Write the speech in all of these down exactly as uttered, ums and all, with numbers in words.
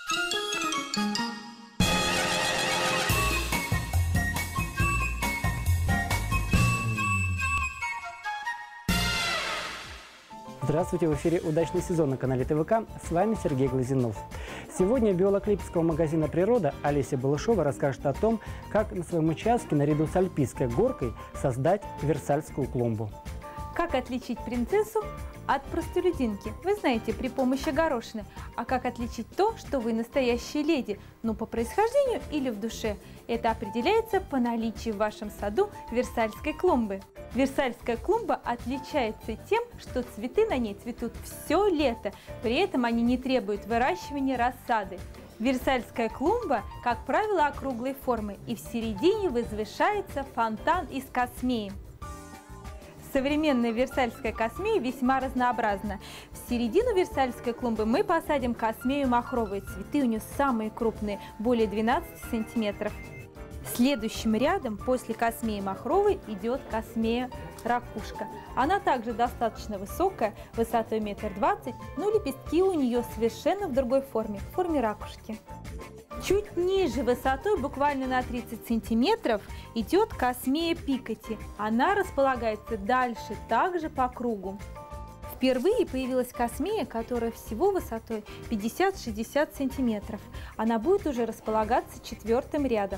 Здравствуйте, в эфире «Удачный сезон» на канале ТВК. С вами Сергей Глазунов. Сегодня биолог Липецкого магазина «Природа» Олеся Балышова расскажет о том, как на своем участке наряду с альпийской горкой создать версальскую клумбу. Как отличить принцессу от простолюдинки? Вы знаете, при помощи горошины. А как отличить то, что вы настоящая леди? Ну, по происхождению или в душе? Это определяется по наличию в вашем саду версальской клумбы. Версальская клумба отличается тем, что цветы на ней цветут все лето, при этом они не требуют выращивания рассады. Версальская клумба, как правило, округлой формы, и в середине возвышается фонтан из космеи. Современная версальская космея весьма разнообразна. В середину версальской клумбы мы посадим космею махровые. Цветы у нее самые крупные, более двенадцати сантиметров. Следующим рядом после космеи махровой идет космея ракушка. Она также достаточно высокая, высотой метр двадцать, но лепестки у нее совершенно в другой форме, в форме ракушки. Чуть ниже высотой, буквально на тридцать сантиметров, идет космея пикоти. Она располагается дальше, также по кругу. Впервые появилась космея, которая всего высотой пятьдесят-шестьдесят сантиметров. Она будет уже располагаться четвертым рядом.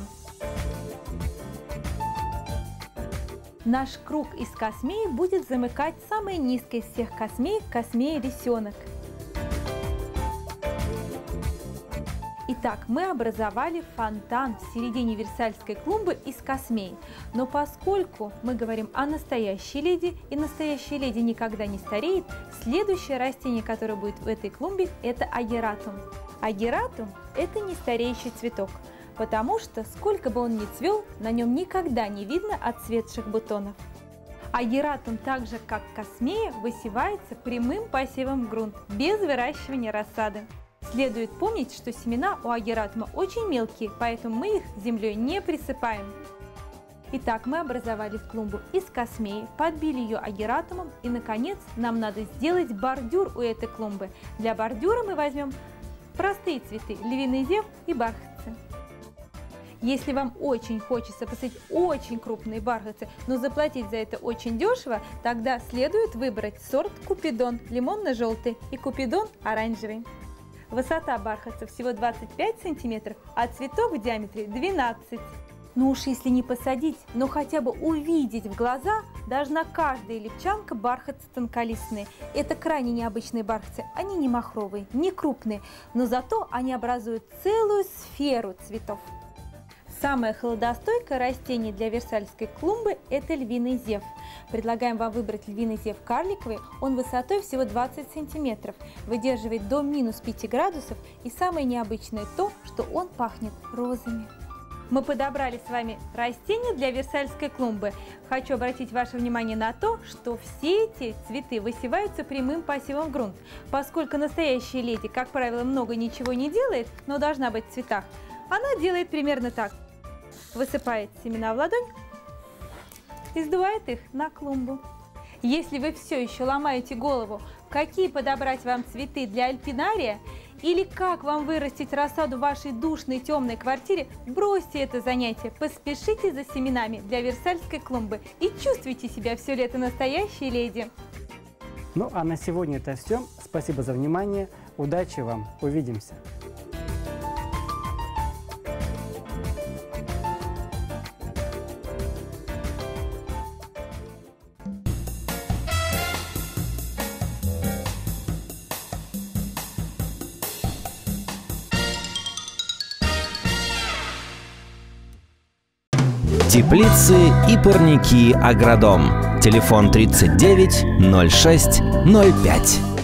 Наш круг из космеи будет замыкать самая низкая из всех космеек – космея лисенок. Итак, мы образовали фонтан в середине версальской клумбы из космей. Но поскольку мы говорим о настоящей леди, и настоящая леди никогда не стареет, следующее растение, которое будет в этой клумбе, это агератум. Агератум – это не стареющий цветок, потому что, сколько бы он ни цвел, на нем никогда не видно отцветших бутонов. Агератум, так же как космея, высевается прямым посевом в грунт, без выращивания рассады. Следует помнить, что семена у агератума очень мелкие, поэтому мы их землей не присыпаем. Итак, мы образовали клумбу из космеи, подбили ее агератумом, и, наконец, нам надо сделать бордюр у этой клумбы. Для бордюра мы возьмем простые цветы – львиный зев и бархатцы. Если вам очень хочется посадить очень крупные бархатцы, но заплатить за это очень дешево, тогда следует выбрать сорт купидон лимонно-желтый и купидон оранжевый. Высота бархатца всего двадцать пять сантиметров, а цветок в диаметре двенадцать. Ну уж если не посадить, но хотя бы увидеть в глаза, должна каждая липчанка бархатцы тонколистные. Это крайне необычные бархатцы, они не махровые, не крупные, но зато они образуют целую сферу цветов. Самое холодостойкое растение для версальской клумбы – это львиный зев. Предлагаем вам выбрать львиный зев карликовый, он высотой всего двадцать сантиметров, выдерживает до минус пяти градусов, и самое необычное то, что он пахнет розами. Мы подобрали с вами растения для версальской клумбы. Хочу обратить ваше внимание на то, что все эти цветы высеваются прямым посевом в грунт. Поскольку настоящая леди, как правило, много ничего не делает, но должна быть в цветах, она делает примерно так. Высыпает семена в ладонь и сдувает их на клумбу. Если вы все еще ломаете голову, какие подобрать вам цветы для альпинария или как вам вырастить рассаду в вашей душной темной квартире, бросьте это занятие, поспешите за семенами для версальской клумбы и чувствуйте себя все лето настоящей леди. Ну а на сегодня это все. Спасибо за внимание. Удачи вам. Увидимся. Теплицы и парники «Агродом». Телефон тридцать девять ноль шесть ноль пять.